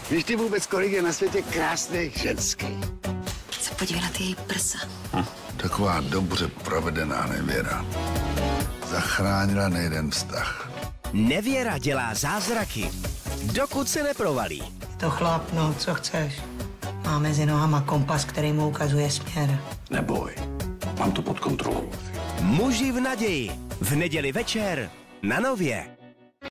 Víš ty vůbec, kolik je na světě krásných ženských? Se podívej na ty její prsa. Taková dobře provedená nevěra. Zachránila nejeden vztah. Nevěra dělá zázraky, dokud se neprovalí. To chlap, no, co chceš. Má mezi nohama kompas, který mu ukazuje směr. Neboj, mám to pod kontrolou. Muži v naději. V neděli večer na Nově.